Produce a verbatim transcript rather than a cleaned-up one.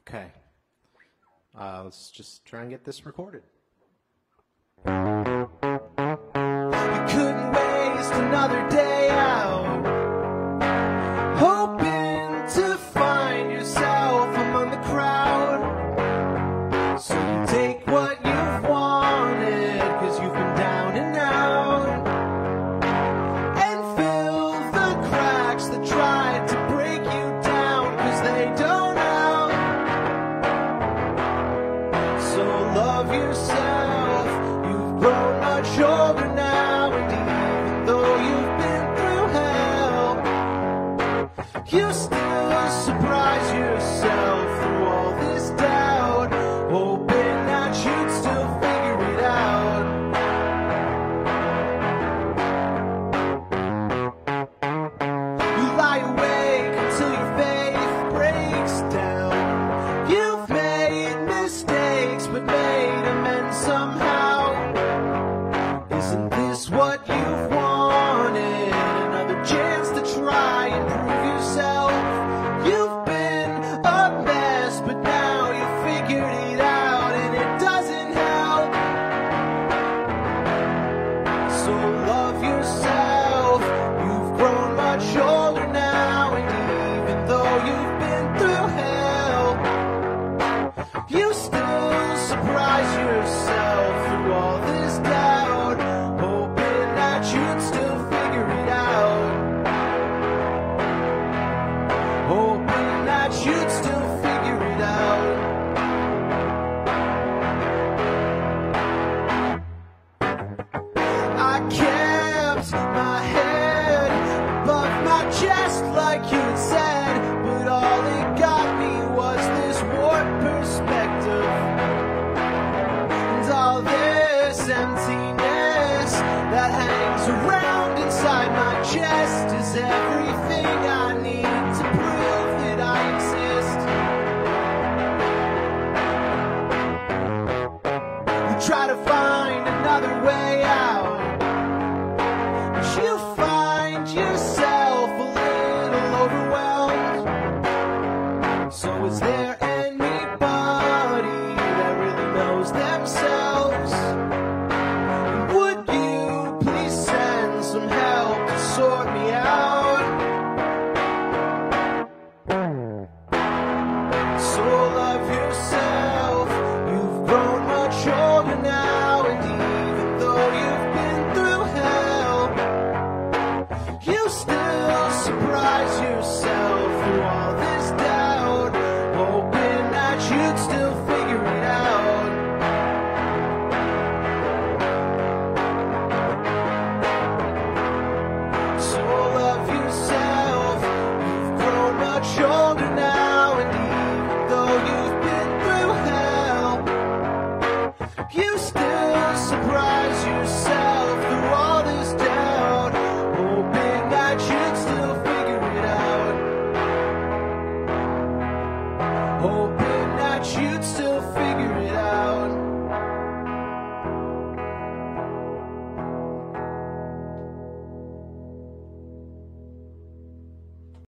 Okay. Uh, let's just try and get this recorded. You couldn't waste another day out, hoping to find yourself among the crowd. So you take what you've wanted, cause you've been down and out, and fill the cracks that tried to break you down, cause they don't out. So love yourself, you've grown much older now, and even though you've been through hell, you still surprise yourself.